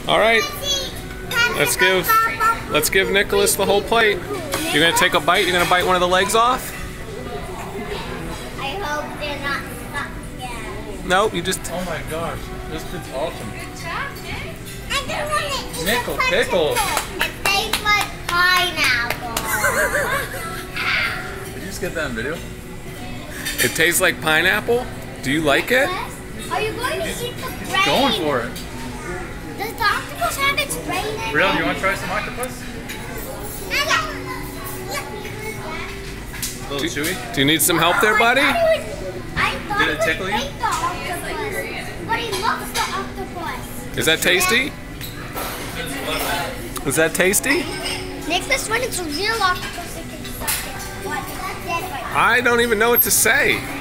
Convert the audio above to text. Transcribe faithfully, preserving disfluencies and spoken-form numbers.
All right. Let's give let's give Nicholas the whole plate. You're gonna take a bite. You're gonna bite one of the legs off. I hope they're not stuck yet. Nope. You just. Oh my gosh, this is awesome. Good job, Nick. I don't want to eat Nickel, the pickle. It tastes like pineapple. Did you just get that on video? It tastes like pineapple. Do you like it? Are you going to eat the brain? Going for it. Does the octopus have its brain in it? Real, you want to try some octopus? A little chewy? Do you need some help there, buddy? I thought Did it tickle you? ate the octopus, but he looks the octopus. Is that tasty? Is that tasty? Nicholas, when it's a real octopus, it can suck it. What? That's dead right now. I don't even know what to say.